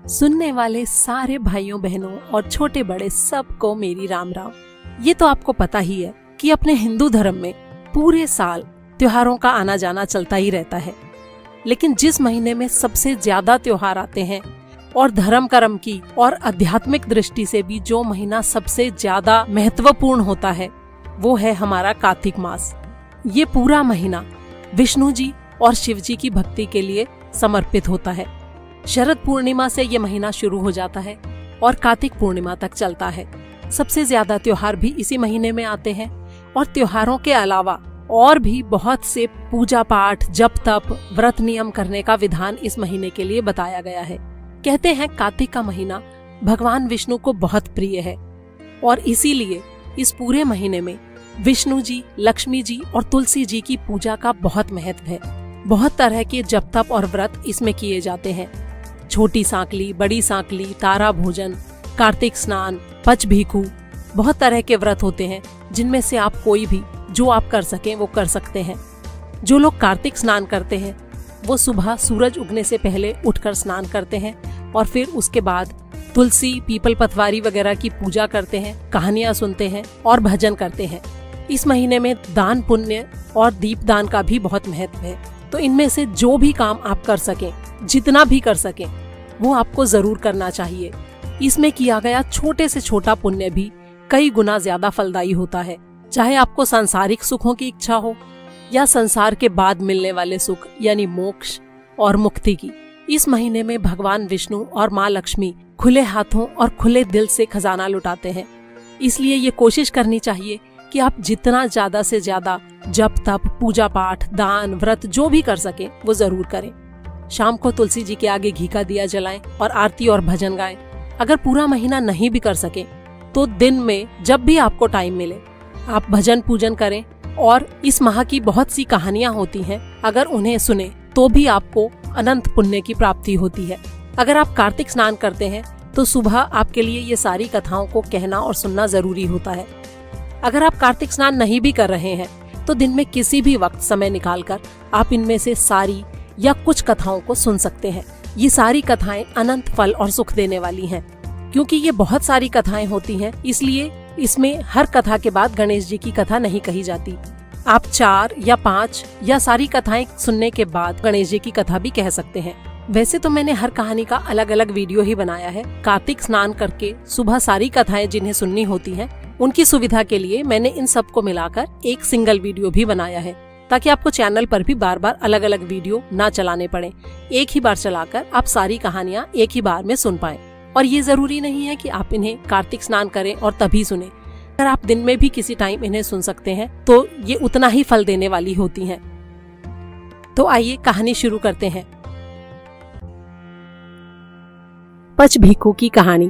सुनने वाले सारे भाइयों बहनों और छोटे बड़े सबको मेरी राम राम। ये तो आपको पता ही है कि अपने हिंदू धर्म में पूरे साल त्योहारों का आना जाना चलता ही रहता है, लेकिन जिस महीने में सबसे ज्यादा त्योहार आते हैं और धर्म कर्म की और आध्यात्मिक दृष्टि से भी जो महीना सबसे ज्यादा महत्वपूर्ण होता है वो है हमारा कार्तिक मास। ये पूरा महीना विष्णु जी और शिव जी की भक्ति के लिए समर्पित होता है। शरद पूर्णिमा से ये महीना शुरू हो जाता है और कार्तिक पूर्णिमा तक चलता है। सबसे ज्यादा त्योहार भी इसी महीने में आते हैं और त्योहारों के अलावा और भी बहुत से पूजा पाठ, जप तप, व्रत नियम करने का विधान इस महीने के लिए बताया गया है। कहते हैं कार्तिक का महीना भगवान विष्णु को बहुत प्रिय है और इसीलिए इस पूरे महीने में विष्णु जी, लक्ष्मी जी और तुलसी जी की पूजा का बहुत महत्व है। बहुत तरह के जप तप और व्रत इसमें किए जाते हैं। छोटी सांकली, बड़ी सांकली, तारा भोजन, कार्तिक स्नान, पच भीखू, बहुत तरह के व्रत होते हैं जिनमें से आप कोई भी जो आप कर सकें वो कर सकते हैं। जो लोग कार्तिक स्नान करते हैं वो सुबह सूरज उगने से पहले उठकर स्नान करते हैं और फिर उसके बाद तुलसी, पीपल, पतवारी वगैरह की पूजा करते हैं, कहानियां सुनते हैं और भजन करते हैं। इस महीने में दान पुण्य और दीपदान का भी बहुत महत्व है। तो इनमें से जो भी काम आप कर सकें, जितना भी कर सकें, वो आपको जरूर करना चाहिए। इसमें किया गया छोटे से छोटा पुण्य भी कई गुना ज्यादा फलदायी होता है। चाहे आपको सांसारिक सुखों की इच्छा हो या संसार के बाद मिलने वाले सुख यानी मोक्ष और मुक्ति की। इस महीने में भगवान विष्णु और माँ लक्ष्मी खुले हाथों और खुले दिल से खजाना लुटाते हैं। इसलिए ये कोशिश करनी चाहिए कि आप जितना ज्यादा से ज्यादा जप तप, पूजा पाठ, दान, व्रत जो भी कर सकें वो जरूर करें। शाम को तुलसी जी के आगे घी का दिया जलाएं और आरती और भजन गाएं। अगर पूरा महीना नहीं भी कर सके तो दिन में जब भी आपको टाइम मिले आप भजन पूजन करें। और इस माह की बहुत सी कहानियां होती हैं, अगर उन्हें सुने तो भी आपको अनंत पुण्य की प्राप्ति होती है। अगर आप कार्तिक स्नान करते हैं तो सुबह आपके लिए ये सारी कथाओं को कहना और सुनना जरूरी होता है। अगर आप कार्तिक स्नान नहीं भी कर रहे हैं तो दिन में किसी भी वक्त समय निकालकर आप इनमें से सारी या कुछ कथाओं को सुन सकते हैं। ये सारी कथाएं अनंत फल और सुख देने वाली हैं। क्योंकि ये बहुत सारी कथाएं होती हैं, इसलिए इसमें हर कथा के बाद गणेश जी की कथा नहीं कही जाती। आप 4 या 5 या सारी कथाएं सुनने के बाद गणेश जी की कथा भी कह सकते हैं। वैसे तो मैंने हर कहानी का अलग अलग वीडियो ही बनाया है। कार्तिक स्नान करके सुबह सारी कथाएं जिन्हें सुननी होती हैं, उनकी सुविधा के लिए मैंने इन सब को मिलाकर एक सिंगल वीडियो भी बनाया है, ताकि आपको चैनल पर भी बार बार अलग अलग वीडियो ना चलाने पड़े। एक ही बार चलाकर आप सारी कहानियाँ एक ही बार में सुन पाएं। और ये जरूरी नहीं है कि आप इन्हें कार्तिक स्नान करें और तभी सुने। अगर आप दिन में भी किसी टाइम इन्हें सुन सकते हैं तो ये उतना ही फल देने वाली होती हैं। तो आइए कहानी शुरू करते हैं। पच भीखू की कहानी।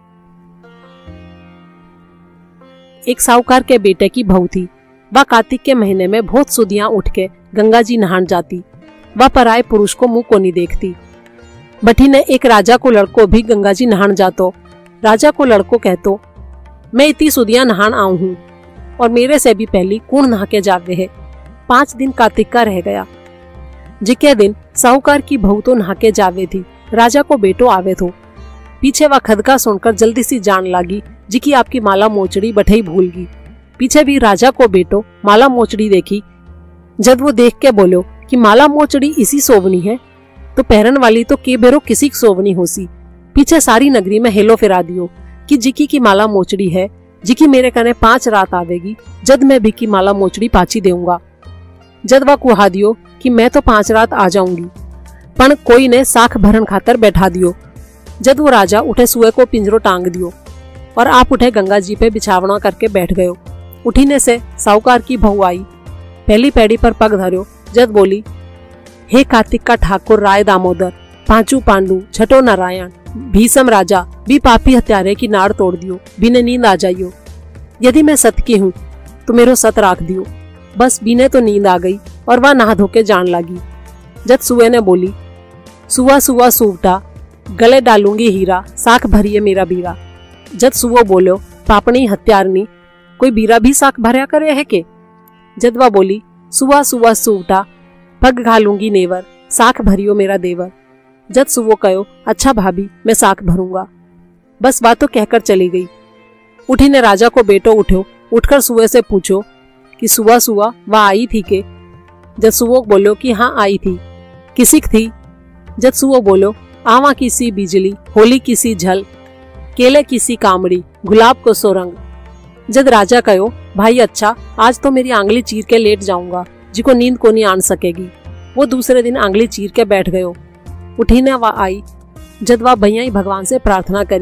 एक साहूकार के बेटे की बहू थी। वह कार्तिक के महीने में बहुत सुदियां उठ के गंगा जी नहान जाती। वह पराये पुरुष को मुंह को नहीं देखती। बठी ने एक राजा को लड़को भी गंगा जी नहान जातो। राजा को लड़को कहतो, मैं इतनी सुदियां नहान आऊं हूँ और मेरे से भी पहली कौन नहा के जावे है। 5 दिन कार्तिक का रह गया। जिके दिन साहूकार की बहू तो नहा के जावे थी, राजा को बेटो आवे थो। पीछे वह खदका सुनकर जल्दी सी जान लागी जी की आपकी माला मोचड़ी बठई भूल गई। पीछे भी राजा को बेटो माला मोचड़ी देखी। जब वो देख के बोलो कि माला मोचड़ी इसी सोवनी है तो पहरन वाली तो के बेरो किसी की सोवनी होसी। पीछे सारी नगरी में हेलो फिरा दियो कि जिकी की माला मोचड़ी है, जिकी मेरे कने 5 रात आवेगी, जद मैं भी की माला मोचड़ी पाची देऊंगा। जद वह कुहा दियो कि मैं तो 5 रात आ जाऊंगी, पण कोई ने साख भरन खातर बैठा दियो। जद वो राजा उठे सुए को पिंजरो टांग दियो और आप उठे गंगा जी पे बिछावना करके बैठ गयो। उठीने से साहूकार की बहू आई, पहली पैड़ी पर पग धर्यो। जद बोली, हे कार्तिक का ठाकुर राय दामोदर, 5 पांडु, 6 नारायण, भीषम राजा, भी पापी हत्यारे की नाड़ तोड़ दियो, बिने नींद आ जाइयो। यदि मैं सत की हूँ तो मेरो सत राख दियो। बस बिने तो नींद आ गई और वह नहा धोके जान लगी। जद सुए ने बोली, सुआ सुआ सुवटा, गले डालूंगी हीरा, साख भरिए मेरा बीरा। जद सुवो बोलो, पापणी हत्यारनी, कोई बीरा भी साख भरया करे है के। जद वह बोली, सुआ सुआ सुवटा, पग घालूंगी नेवर, साख भरियो मेरा देवर। जद सुवो कहो, अच्छा भाभी मैं साख भरूंगा। बस बात तो कहकर चली गई। उठी ने राजा को बेटो उठो, उठकर सुवे से पूछो कि सुवा सुवा वह आई थी के? जद सुवो बोलो कि हाँ आई थी। किसिक थी? जद सुवो बोलो, आवा किसी बिजली, होली किसी झल, केले किसी कामड़ी, गुलाब को सोरंग। जद राजा कहो, भाई अच्छा आज तो मेरी आंगली चीर के लेट जाऊंगा, जिको नींद को नहीं आन सकेगी। वो दूसरे दिन आंगली चीर के बैठ गयो। उठी ने वह आई। जद वह भैया ही भगवान से प्रार्थना करी।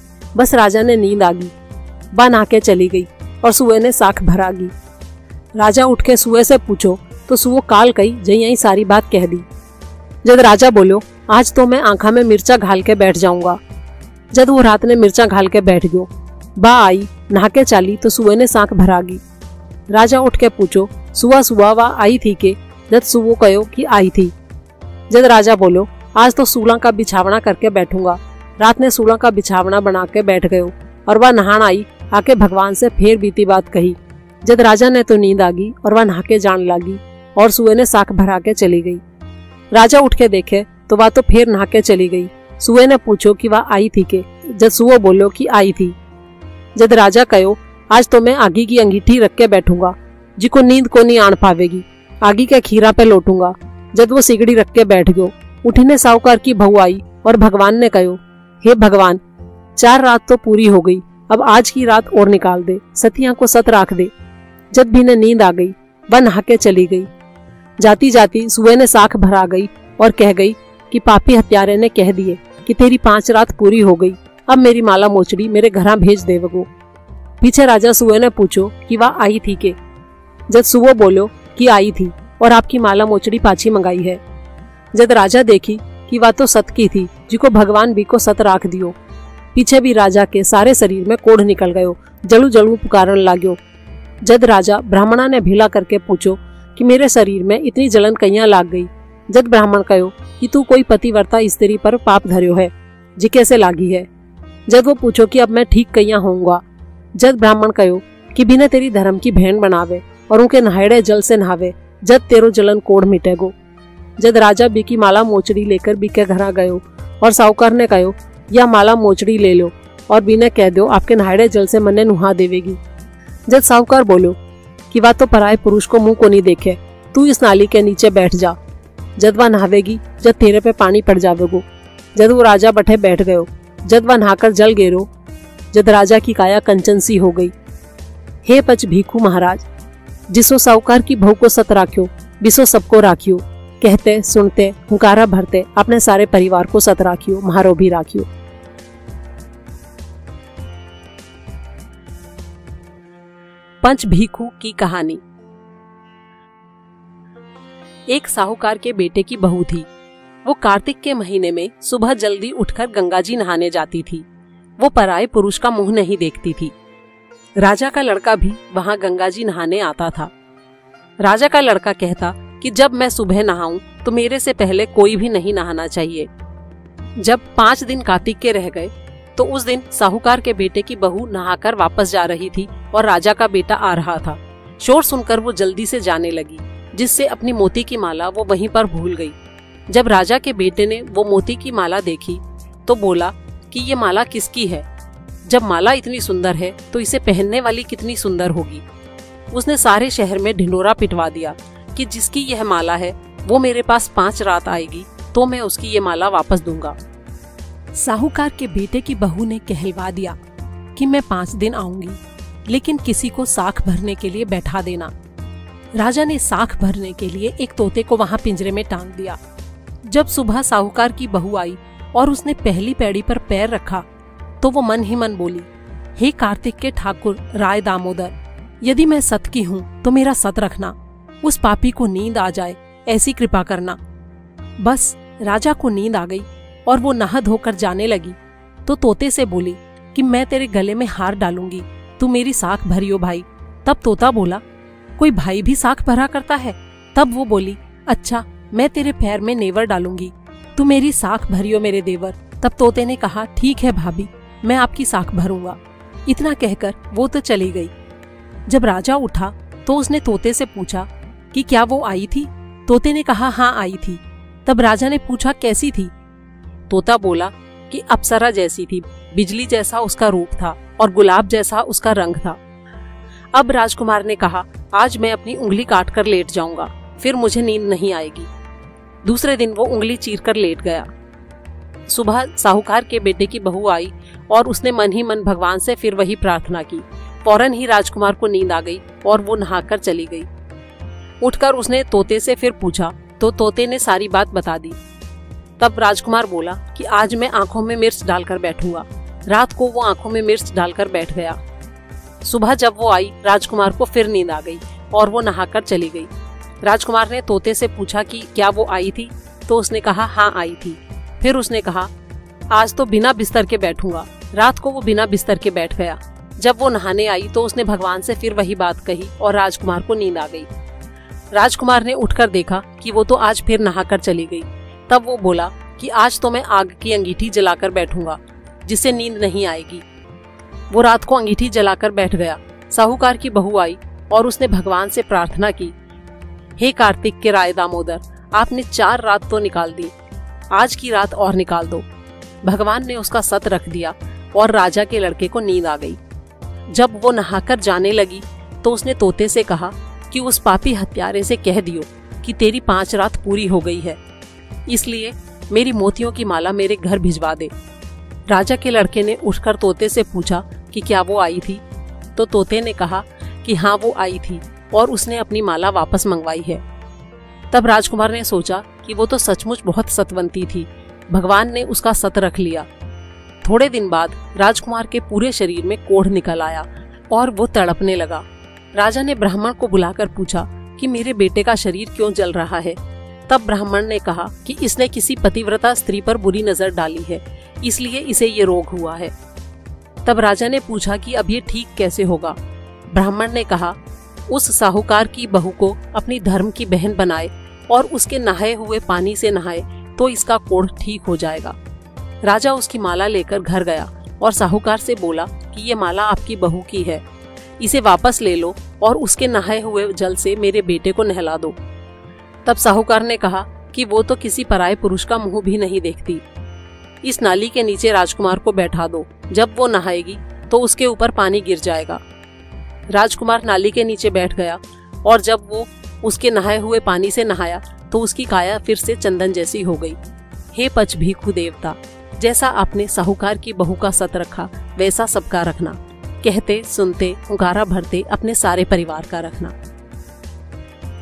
बस राजा ने नींद आ गई। वह नहा के चली गई और सुवे ने साख भरा गी। राजा उठ के सुवे से पूछो तो सुवो काल कही जई सारी बात कह दी। जद राजा बोलो, आज तो मैं आंखा में मिर्चा घाल के बैठ जाऊंगा। जद वो रात ने मिर्चा घाल के बैठ गयो। बा आई नहा के चाली तो सुवे ने साख भरा गी। राजा उठ के पूछो, सुवा सुवा वह आई थी के? जद सुवो कहो कि आई थी। जद राजा बोलो, आज तो सूला का बिछावना करके बैठूंगा। रात ने सूला का बिछावना बना के बैठ गयो और वह नहान आई, आके भगवान से फिर बीती बात कही। जद राजा ने तो नींद आ गई और वह नहा के जान लागी और सुवे ने साख भरा के चली गई। राजा उठ के देखे तो वह तो फिर नहा के चली गई। सुवे ने पूछो कि वह आई थी के? जद सुवो बोलो कि आई थी। जद राजा कहो, आज तो मैं आगी की अंगीठी रख के बैठूंगा, जिको नींद को नहीं आन पावेगी। आगी के खीरा पे लौटूंगा। जद वो सिगड़ी रख के बैठ गयो। उठने साहूकार की बहू आई और भगवान ने कहो, हे भगवान 4 रात तो पूरी हो गई, अब आज की रात और निकाल दे, सतिया को सत राख दे। जद भी ने नींद आ गई, वह नहा के चली गई। जाती जाती सुवे ने साख भरा गई और कह गई कि पापी हत्यारे ने कह दिए कि तेरी 5 रात पूरी हो गई, अब मेरी माला मोचड़ी मेरे घरा भेज देवगो। पीछे राजा सुवे ने पूछो कि वह आई थी के? जद सुवो बोलो कि आई थी और आपकी माला मोचड़ी पाछी मंगाई है। जद राजा देखी कि वह तो सत की थी, जिको भगवान भी को सत राख दियो। पीछे भी राजा के सारे शरीर में कोढ़ निकल गयो, जलू जलू पुकारन लाग्यो। जद राजा ब्राह्मणा ने भीला करके पूछो कि मेरे शरीर में इतनी जलन कहिया लाग गई। जद ब्राह्मण कहो कि तू कोई पतिव्रता स्त्री पर पाप धर्यो है, जी कैसे लागी है। जद वो पूछो कि अब मैं ठीक कहिया होऊंगा। जद ब्राह्मण कहो कि बिना तेरी धर्म की भेंट बनावे और उनके नहाड़े जल से नहावे, जद तेरो जलन कोढ़ मिटेगो। जद राजा बी की माला मोचड़ी लेकर बी के घरा गयो और साहूकार ने कहो, यह माला मोचड़ी ले लो और बी ने कह दो आपके नहाड़े जल से मन्ने नुहा देवेगी। जद साहूकार बोलो कि वह तो पराये पुरुष को मुंह को नहीं देखे, तू इस नाली के नीचे बैठ जा। जद वह नहावेगी, जद तेरे पे पानी पड़ जावेगो। जद वो राजा बैठे बैठ गयो। जद वह नहाकर जल गेरो। जद राजा की काया कंचन सी हो गई। हे पच भीखू महाराज, जिसो साहूकार की बहू को सत राख्यो, बिसो सबको राखियो। कहते सुनते हुंकारा भरते अपने सारे परिवार को सत राखियो, महारो भी राखियो। पंच भीखू की कहानी। एक साहूकार के बेटे की बहू थी। वो कार्तिक के महीने में सुबह जल्दी उठकर गंगा जी नहाने जाती थी। वो पराये पुरुष का मुंह नहीं देखती थी। राजा का लड़का भी वहां गंगा जी नहाने आता था। राजा का लड़का कहता कि जब मैं सुबह नहाऊं तो मेरे से पहले कोई भी नहीं नहाना चाहिए। जब 5 दिन कार्तिक के रह गए तो उस दिन साहूकार के बेटे की बहू नहाकर वापस जा रही थी और राजा का बेटा आ रहा था। शोर सुनकर वो जल्दी से जाने लगी, जिससे अपनी मोती की माला वो वहीं पर भूल गई। जब राजा के बेटे ने वो मोती की माला देखी तो बोला कि ये माला किसकी है? जब माला इतनी सुंदर है तो इसे पहनने वाली कितनी सुंदर होगी। उसने सारे शहर में ढिंढोरा पिटवा दिया कि जिसकी यह माला है वो मेरे पास 5 रात आएगी तो मैं उसकी ये माला वापस दूंगा। साहूकार के बेटे की बहू ने कहलवा दिया कि मैं 5 दिन आऊंगी, लेकिन किसी को साख भरने के लिए बैठा देना। राजा ने साख भरने के लिए एक तोते को वहां पिंजरे में टांग दिया। जब सुबह साहूकार की बहू आई और उसने पहली पैड़ी पर पैर रखा तो वो मन ही मन बोली, हे कार्तिक के ठाकुर राय दामोदर, यदि मैं सत की हूँ तो मेरा सत रखना, उस पापी को नींद आ जाए ऐसी कृपा करना। बस राजा को नींद आ गई और वो नहा धोकर जाने लगी तो तोते से बोली कि मैं तेरे गले में हार डालूंगी, तू मेरी साख भरियो भाई। तब तोता बोला, कोई भाई भी साख भरा करता है? तब वो बोली, अच्छा मैं तेरे पैर में नेवर डालूंगी, तू मेरी साख भरियो मेरे देवर। तब तोते ने कहा, ठीक है भाभी, मैं आपकी साख भरूंगा। इतना कहकर वो तो चली गई। जब राजा उठा तो उसने तोते से पूछा कि क्या वो आई थी? तोते ने कहा, हाँ आई थी। तब राजा ने पूछा, कैसी थी? तोता बोला कि अप्सरा जैसी थी, बिजली जैसा उसका रूप था और गुलाब जैसा उसका रंग था। अब राजकुमार ने कहा, आज मैं अपनी उंगली काट कर लेट जाऊंगा, फिर मुझे नींद नहीं आएगी। दूसरे दिन वो उंगली चीर कर लेट गया। सुबह साहूकार के बेटे की बहू आई और उसने मन ही मन भगवान से फिर वही प्रार्थना की। फौरन ही राजकुमार को नींद आ गई और वो नहाकर चली गई। उठकर उसने तोते से फिर पूछा तो तोते ने सारी बात बता दी। तब राजकुमार बोला कि आज मैं आंखों में मिर्च डालकर बैठूंगा। रात को वो आंखों में मिर्च डालकर बैठ गया। सुबह जब वो आई, राजकुमार को फिर नींद आ गई और वो नहाकर चली गई। राजकुमार ने तोते से पूछा कि क्या वो आई थी, तो उसने कहा हाँ आई थी। फिर उसने कहा आज तो बिना बिस्तर के बैठूंगा। रात को वो बिना बिस्तर के बैठ गया। जब वो नहाने आई तो उसने भगवान से फिर वही बात कही और राजकुमार को नींद आ गई। राजकुमार ने उठकर देखा कि वो तो आज फिर नहाकर चली गई। तब वो बोला कि आज तो मैं आग की अंगीठी जलाकर बैठूंगा, जिससे नींद नहीं आएगी। वो रात को अंगीठी जलाकर बैठ गया। साहूकार की बहू आई और उसने भगवान से प्रार्थना की, हे कार्तिक के राय दामोदर, आपने 4 रात तो निकाल दी, आज की रात और निकाल दो। भगवान ने उसका सत रख दिया और राजा के लड़के को नींद आ गई। जब वो नहाकर जाने लगी तो उसने तोते से कहा कि उस पापी हत्यारे से कह दियो कि तेरी 5 रात पूरी हो गई है, इसलिए मेरी मोतियों की माला मेरे घर भिजवा दे। राजा के लड़के ने उठकर तोते से पूछा कि क्या वो आई थी, तो तोते ने कहा कि हाँ वो आई थी और उसने अपनी माला वापस मंगवाई है। तब राजकुमार ने सोचा कि वो तो सचमुच बहुत सतवंती थी, भगवान ने उसका सत रख लिया। थोड़े दिन बाद राजकुमार के पूरे शरीर में कोढ़ निकल आया और वो तड़पने लगा। राजा ने ब्राह्मण को बुलाकर पूछा कि मेरे बेटे का शरीर क्यों जल रहा है। तब ब्राह्मण ने कहा कि इसने किसी पतिव्रता स्त्री पर बुरी नजर डाली है, इसलिए इसे ये रोग हुआ है। तब राजा ने पूछा कि अब ये ठीक कैसे होगा। ब्राह्मण ने कहा, उस साहूकार की बहू को अपनी धर्म की बहन बनाए और उसके नहाए हुए पानी से नहाए तो इसका कोढ़ ठीक हो जाएगा। राजा उसकी माला लेकर घर गया और साहूकार से बोला कि ये माला आपकी बहू की है, इसे वापस ले लो और उसके नहाए हुए जल से मेरे बेटे को नहला दो। तब साहूकार ने कहा कि वो तो किसी पराये पुरुष का मुंह भी नहीं देखती। इस नाली के नीचे राजकुमार को बैठा दो, जब वो नहाएगी तो उसके ऊपर पानी गिर जाएगा। राजकुमार नाली के नीचे बैठ गया और जब वो उसके नहाए हुए पानी से नहाया तो उसकी काया फिर से चंदन जैसी हो गई। हे पच भीखु देवता, जैसा आपने साहूकार की बहू का सत रखा वैसा सबका रखना। कहते सुनते हुंकारा भरते अपने सारे परिवार का रखना।